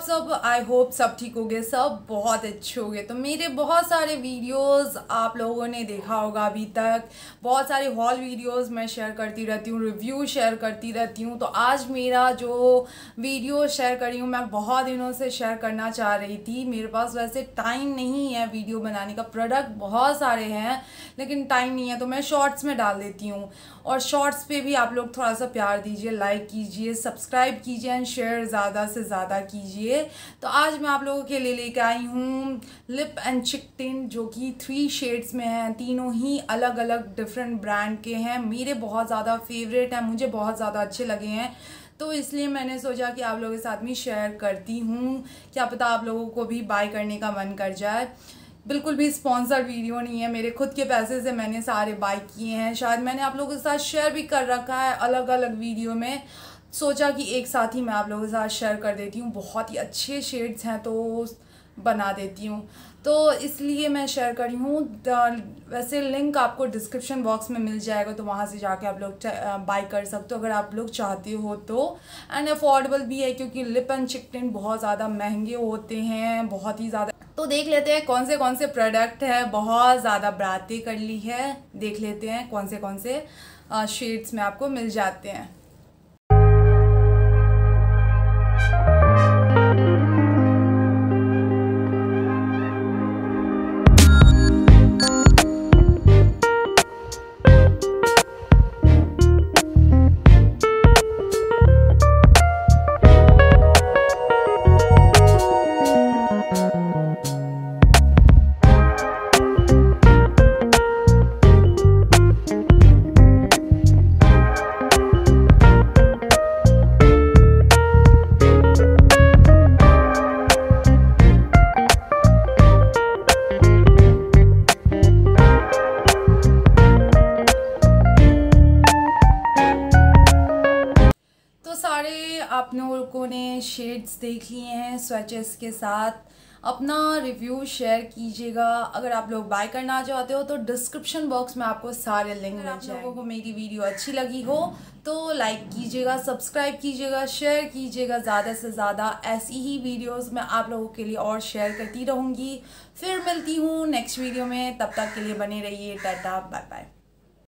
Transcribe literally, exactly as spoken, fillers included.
सब? I hope सब ठीक होगे, सब बहुत अच्छे होंगे। तो मेरे बहुत सारे वीडियोस आप लोगों ने देखा होगा अभी तक, बहुत सारे हॉल वीडियोस मैं शेयर करती रहती हूँ, रिव्यू शेयर करती रहती हूँ। तो आज मेरा जो वीडियो शेयर कर रही हूँ, मैं बहुत दिनों से शेयर करना चाह रही थी। मेरे पास वैसे टाइम नहीं है वीडियो बनाने का, प्रोडक्ट बहुत सारे हैं लेकिन टाइम नहीं है, तो मैं शॉर्ट्स में डाल देती हूँ। और शॉर्ट्स पे भी आप लोग थोड़ा सा प्यार दीजिए, लाइक कीजिए, सब्सक्राइब कीजिए एंड शेयर ज़्यादा से ज़्यादा कीजिए। तो आज मैं आप लोगों के लिए लेके आई हूँ लिप एंड चिक टिंट, जो कि थ्री शेड्स में हैं। तीनों ही अलग अलग डिफरेंट ब्रांड के हैं, मेरे बहुत ज़्यादा फेवरेट हैं, मुझे बहुत ज़्यादा अच्छे लगे हैं। तो इसलिए मैंने सोचा कि आप लोगों के साथ में शेयर करती हूँ, क्या पता आप लोगों को भी बाय करने का मन कर जाए। बिल्कुल भी स्पॉन्सर्ड वीडियो नहीं है, मेरे खुद के पैसे से मैंने सारे बाय किए हैं। शायद मैंने आप लोगों के साथ शेयर भी कर रखा है अलग अलग वीडियो में, सोचा कि एक साथ ही मैं आप लोगों के साथ शेयर कर देती हूँ। बहुत ही अच्छे शेड्स हैं तो बना देती हूँ, तो इसलिए मैं शेयर करी हूँ। वैसे लिंक आपको डिस्क्रिप्शन बॉक्स में मिल जाएगा, तो वहाँ से जाके आप लोग बाय कर सकते हो अगर आप लोग चाहते हो तो। एंड अफोर्डेबल भी है, क्योंकि लिप एंड चिक टिंट बहुत ज़्यादा महंगे होते हैं, बहुत ही ज़्यादा। तो देख लेते हैं कौन से कौन से प्रोडक्ट है। बहुत ज़्यादा बातें कर ली है, देख लेते हैं कौन से कौन से शेड्स में आपको मिल जाते हैं। सारे आप लोगों ने शेड्स देख लिए हैं स्वैचेस के साथ। अपना रिव्यू शेयर कीजिएगा। अगर आप लोग बाय करना चाहते हो तो डिस्क्रिप्शन बॉक्स में आपको सारे लिंक मिल जाएंगे। आप लोगों को मेरी वीडियो अच्छी लगी हो तो लाइक कीजिएगा, सब्सक्राइब कीजिएगा, शेयर कीजिएगा ज़्यादा से ज़्यादा। ऐसी ही वीडियोस मैं आप लोगों के लिए और शेयर करती रहूँगी। फिर मिलती हूँ नेक्स्ट वीडियो में, तब तक के लिए बने रहिए। Tata, bye bye.